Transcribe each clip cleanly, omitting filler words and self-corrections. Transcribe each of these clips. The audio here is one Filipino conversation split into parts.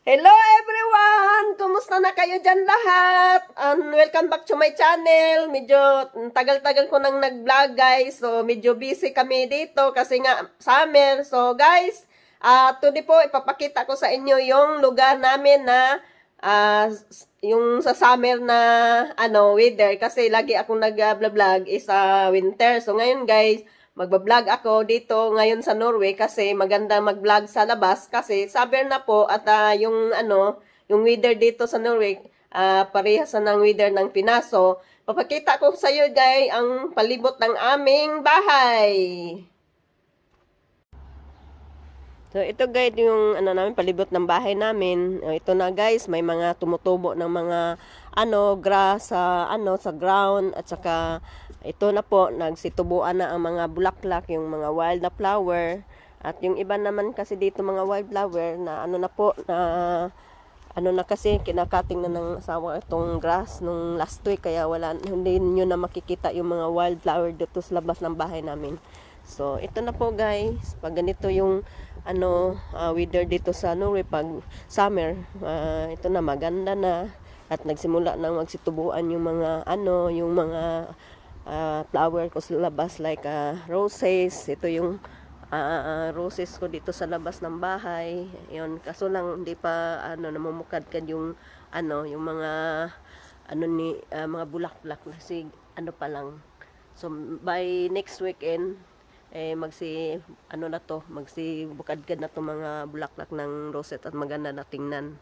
Hello everyone! Kumusta na kayo dyan lahat? Welcome back to my channel. Medyo tagal-tagal ko nang nag-vlog guys. So medyo busy kami dito kasi nga summer. So guys, today po ipapakita ko sa inyo yung lugar namin na yung sa summer na weather. Kasi lagi akong nag-vlog is winter. So ngayon guys, magbablog ako dito ngayon sa Norway kasi maganda mag-vlog sa labas kasi summer na po at yung weather dito sa Norway parehas na ng weather ng Pinas. So, papakita ko sa iyo guys ang palibot ng aming bahay. So, ito guys yung namin palibot ng bahay namin. Ito na guys, may mga tumutubo ng mga grass sa ground at saka ito na po nagsitubuan na ang mga bulaklak, yung mga wild na flower. At yung iba naman kasi dito mga wild flower na na kasi kinakating na ng asawa itong grass nung last week kaya hindi niyo na makikita yung mga wild flower dito sa labas ng bahay namin. So, ito na po guys, pag ganito yung weather dito sa Norway pag summer, ito na maganda na at nagsimula na magsitubuan yung mga flower ko sa labas like roses. Ito yung roses ko dito sa labas ng bahay. Yun, kaso lang hindi pa namumukadkad yung yung mga mga bulaklak kasi pa lang. So by next weekend magsibukadkad na to mga bulaklak ng roses at maganda na tingnan.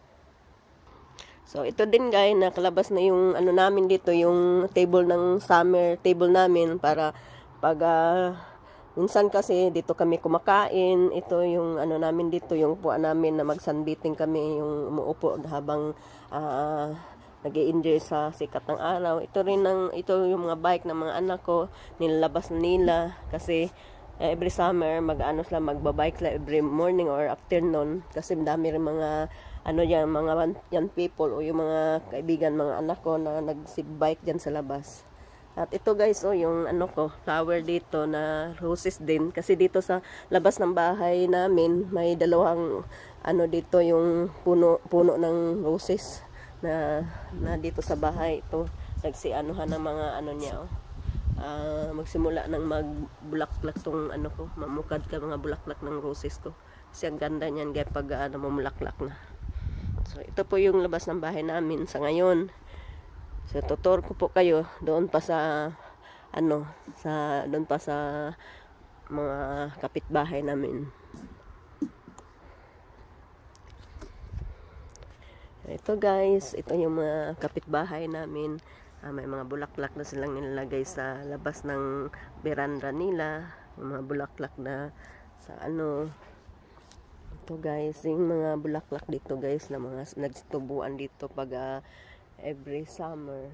So ito din guys, nakalabas na yung namin dito, yung table ng summer table namin para pag minsan kasi dito kami kumakain. Ito yung namin dito, yung puan namin na mag-sunbathing kami, yung umuupo habang nag-i-enjoy sa sikat ng araw. Ito yung mga bike ng mga anak ko, nilalabas na nila kasi every summer magbabike sila every morning or afternoon kasi dami rin mga mga young people o yung mga kaibigan, mga anak ko na nag-bike dyan sa labas. At ito guys, yung flower dito na roses din kasi dito sa labas ng bahay namin may dalawang dito yung puno ng roses na dito sa bahay. Ito nagsianuhan ng mga niya magsimula ng magbulaklak tong ko, mamukad ka mga bulaklak ng roses ko kasi ang ganda niyan guys pag mamulaklak na. So ito po yung labas ng bahay namin sa ngayon. So tutor ko po kayo doon pa sa doon pa sa mga kapitbahay namin. Ito guys, ito yung mga kapitbahay namin. May mga bulaklak na silang nilalagay sa labas ng veranda nila. Yung mga bulaklak na sa Ito guys, yung mga bulaklak dito guys na mga nagtubuan dito pag every summer.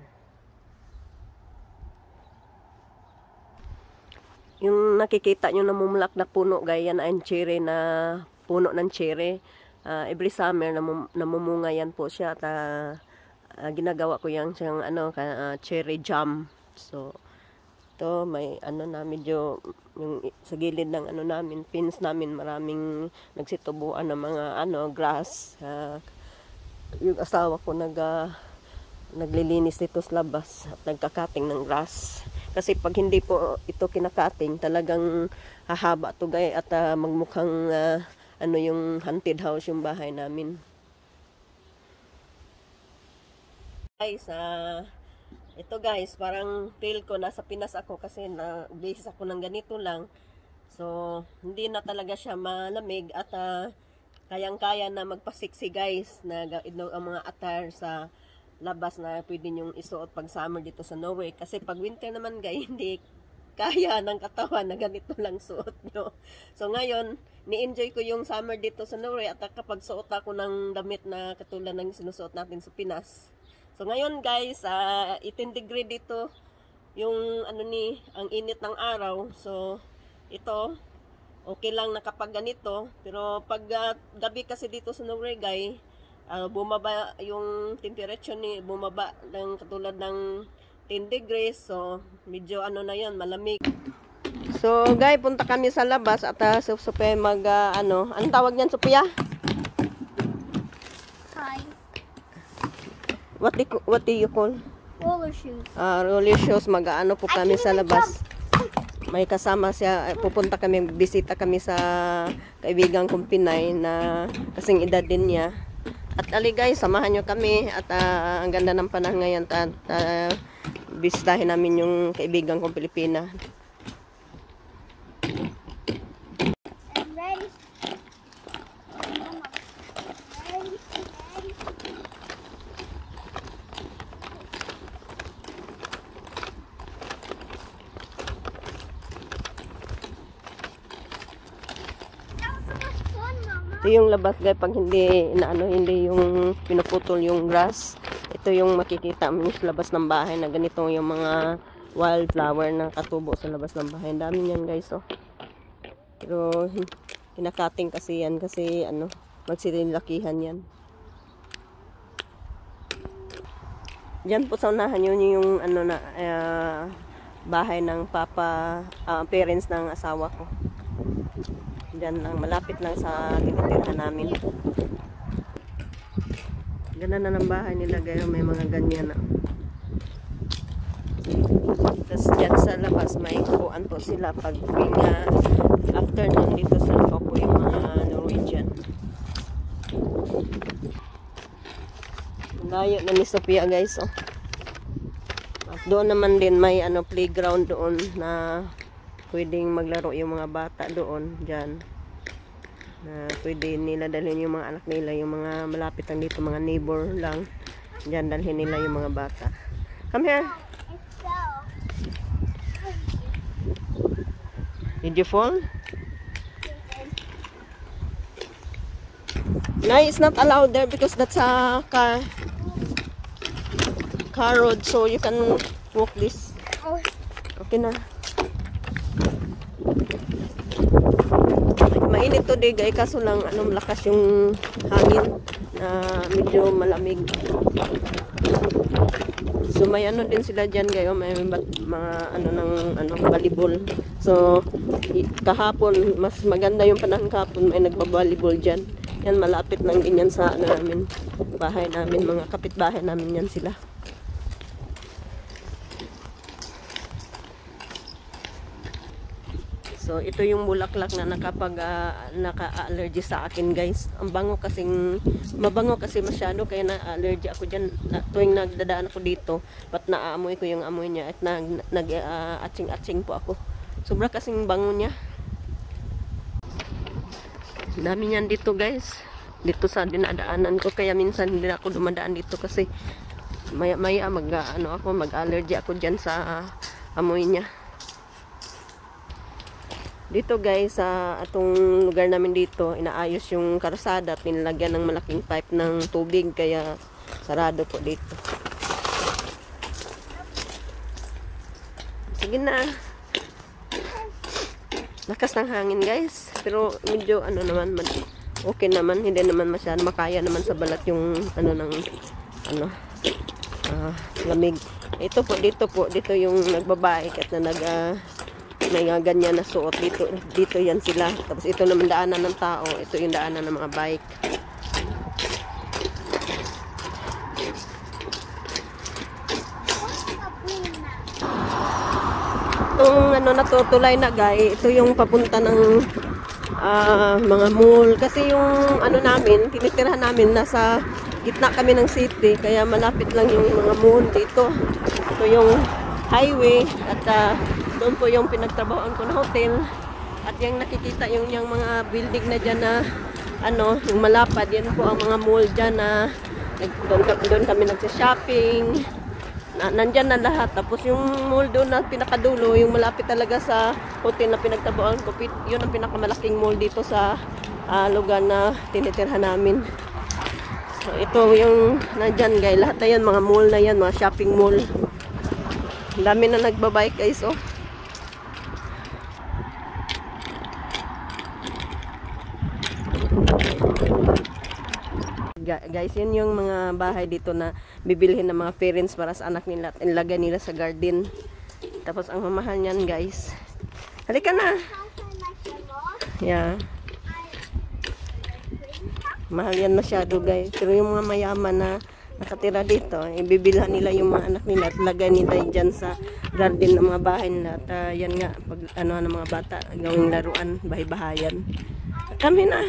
Yung nakikita nyo na mumulak na puno guys, yan ang cherry na puno ng cherry. Every summer namumunga yan po siya at ginagawa ko yan siyang cherry jam. So ito may na medyo yung sa gilid ng namin pins namin maraming nagsitubuan ng mga grass. Yung asawa ko naglilinis dito sa labas at nagkakating ng grass kasi pag hindi po ito kinakating talagang hahaba to guys at magmukhang yung haunted house yung bahay namin. Guys, ito guys, parang feel ko nasa Pinas ako kasi na-base ako ng ganito lang. So, hindi na talaga siya malamig at kayang-kaya na magpasiksi guys na ang mga attire sa labas na pwede nyong isuot pag summer dito sa Norway. Kasi pag winter naman guys, hindi kaya ng katawan na ganito lang suot nyo. So ngayon, ni-enjoy ko yung summer dito sa Norway at kapag suot ako ng damit na katulad ng sinusuot natin sa Pinas. So ngayon guys, 18 degree dito yung ang init ng araw. So ito, okay lang na kapag ganito. Pero pag gabi kasi dito sa Norway guys, bumaba yung temperature bumaba ng katulad ng 10 degrees. So, medyo na yan, malamig. So, guys, punta kami sa labas at Sophia anong tawag niyan, Sophia? What do you call? Roller shoes. Roller shoes. Mag-ano po kami sa labas. May kasama siya. Pupunta kami, bisita kami sa kaibigan kong Pinay na kasing edad din niya. At ali guys, samahan nyo kami. At ang ganda ng panahon ngayon. Bisitahin namin yung kaibigan kong Pilipina. Ready? Ito yung labas guys, pag hindi yung pinuputol yung grass. Ito yung makikita mo sa labas ng bahay na ganito yung mga wildflower na katubo sa labas ng bahay. Ang dami niyan guys, oh. Pero kinakating kasi yan kasi magsililakihan yan. Diyan po sa unahan yun yung bahay ng parents ng asawa ko. Diyan lang, malapit lang sa tinitirhan namin. Ganda na ng bahay nila guys, may mga ganyan na. Tapos dyan sa labas may kuan po sila pag afternoon dito sa po yung mga Norwegian. Layo na ni Sophia guys, oh. At doon naman din may playground doon na pwedeng maglaro yung mga bata doon dyan. Na pwede nila dalhin yung mga anak nila, yung mga malapit lang dito, mga neighbor lang. Dyan dalhin nila yung mga bata. Come here. Did you fall? No, it's not allowed there because that's a car road, so you can walk this. Okay na. Mainit to day guys, kaso lang malakas yung hangin na medyo malamig. So may din sila diyan guys, may mga volleyball. So kahapon mas maganda yung panahon kahapon, may nagba-volleyball diyan. Yan malapit lang din yan sa namin, bahay namin, mga kapitbahay namin yan sila. So ito yung bulaklak na naka-allergy sa akin guys. Ang mabango kasi masyado kaya na-allergy ako diyan. Tuwing nagdadaan ako dito, pat naamoy ko yung amoy niya at nag-atching-atching po ako. Sobra kasing bango niya. Dami niyan dito guys. Dito sa dinadaanan ko kaya minsan hindi ako dumadaan dito kasi maya mag-allergy ako diyan sa amoy niya. Dito guys, sa atong lugar namin dito, inaayos yung karsada at nilagyan ng malaking pipe ng tubig kaya sarado po dito. Sige na. Lakas ng hangin guys, pero medyo okay naman, hindi naman masyado makaya naman sa balat yung lamig. Ito po dito yung nagbabike at may ganyan na suot dito yan sila. Tapos ito naman daanan ng tao, ito yung daanan ng mga bike. Itong natutulay na guys, ito yung papunta ng mga mall kasi yung namin, tinitirahan namin nasa gitna kami ng city kaya malapit lang yung mga mall dito. Ito yung highway at doon po yung pinagtrabahoan ko na hotel at yung nakikita yung mga building na dyan na yung malapad, yan po ang mga mall dyan na doon kami nagsha-shopping, nandyan na lahat. Tapos yung mall doon na pinakadulo, yung malapit talaga sa hotel na pinagtrabahoan ko, yun ang pinakamalaking mall dito sa lugar na tinitirhan namin. So ito yung nandyan guys, lahat na yan mga mall na yan, mga shopping mall. Ang dami na nagbabike guys, oh. Guys, yan yung mga bahay dito na bibilhin ng mga parents para sa anak nila at ilagay nila sa garden. Tapos ang mamahal niyan guys. Halika na. Yeah. Mahal yan masyado guys. Pero yung mga mayaman na nakatira dito. Ibibilhan nila yung mga anak nila at lagay nila dyan sa garden ng mga bahay nila. At yan nga, pag ano ng mga bata, gawing laruan, bahay-bahayan. Kami na.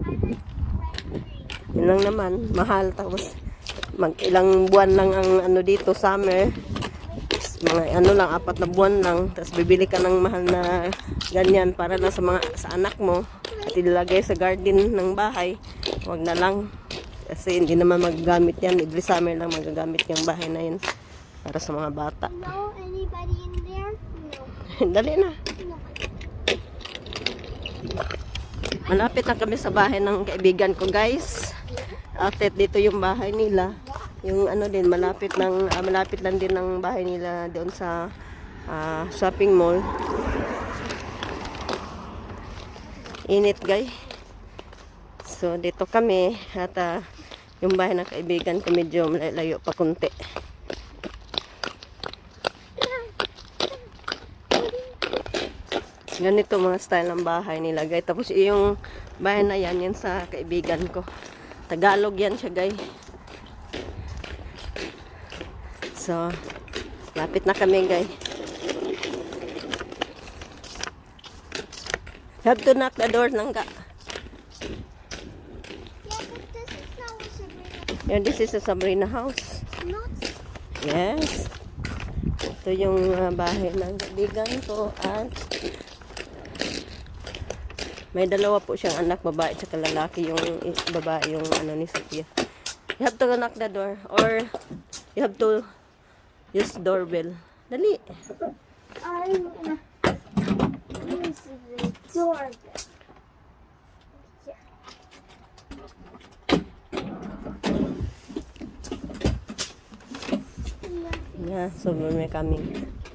Yun lang naman, mahal. Tapos ilang buwan lang ang ano dito, summer. Mga ano lang, 4 na buwan lang. Tapos bibili ka ng mahal na ganyan para lang sa anak mo. At ilagay sa garden ng bahay. Huwag na lang. Kasi hindi naman magagamit yan. Every summer lang magagamit yung bahay na yun. Para sa mga bata. No, anybody in there? No. Dali na. Malapit na kami sa bahay ng kaibigan ko, guys. At dito yung bahay nila. Yung ano din, malapit lang din ng bahay nila doon sa shopping mall. Init, guys. So, dito kami. At yung bahay ng kaibigan ko medyo layo pa kunti. Ganito mga style ng bahay nila, guys. Tapos yung bahay na yan sa kaibigan ko. Tagalog yan siya, guys. So, lapit na kami, guys. Have to knock the door lang ka. Yeah, this is a Sabrina house. Not. Yes. Ito yung bahay ng kaibigan ko at may dalawa po siyang anak, babae at lalaki. Yung babae yung ano ni Sophia. You have to knock the door or you have to use doorbell. Dali. I'm gonna use the doorbell. Yeah, so we're coming.